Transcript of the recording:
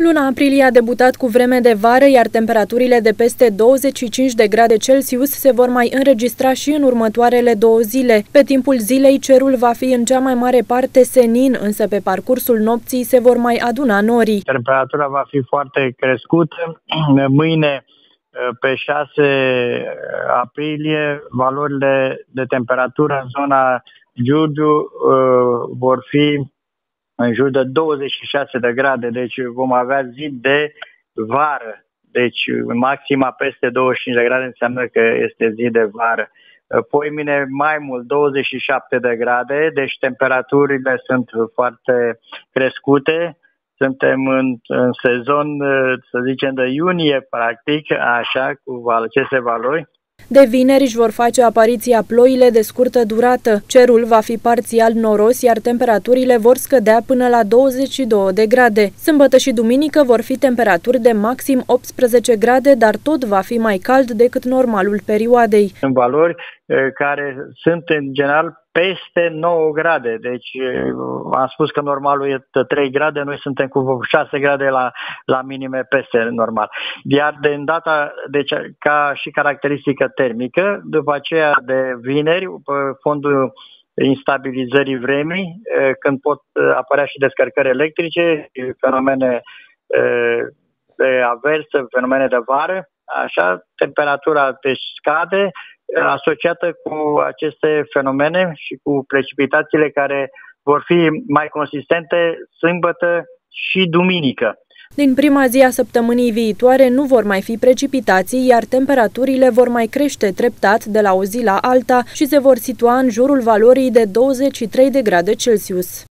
Luna aprilie a debutat cu vreme de vară, iar temperaturile de peste 25 de grade Celsius se vor mai înregistra și în următoarele 2 zile. Pe timpul zilei, cerul va fi în cea mai mare parte senin, însă pe parcursul nopții se vor mai aduna norii. Temperatura va fi foarte crescută. Mâine, pe 6 aprilie, valorile de temperatură în zona Giurgiu vor fi în jur de 26 de grade, deci vom avea zi de vară. Deci maxima peste 25 de grade înseamnă că este zi de vară. Poimine mai mult 27 de grade, deci temperaturile sunt foarte crescute. Suntem în sezon, să zicem, de iunie, practic, așa, cu aceste valori. De vineri își vor face apariția ploile de scurtă durată. Cerul va fi parțial noros, iar temperaturile vor scădea până la 22 de grade. Sâmbătă și duminică vor fi temperaturi de maxim 18 grade, dar tot va fi mai cald decât normalul perioadei. Sunt valori care sunt în general peste 9 grade, deci am spus că normalul e 3 grade, noi suntem cu 6 grade la minime peste normal. Iar de îndata, deci ca și caracteristică termică, după aceea de vineri, pe fondul instabilizării vremii, când pot apărea și descărcări electrice, fenomene de averse, fenomene de vară, așa, temperatura scade, asociată cu aceste fenomene și cu precipitațiile care vor fi mai consistente sâmbătă și duminică. Din prima zi a săptămânii viitoare nu vor mai fi precipitații, iar temperaturile vor mai crește treptat de la o zi la alta și se vor situa în jurul valorii de 23 de grade Celsius.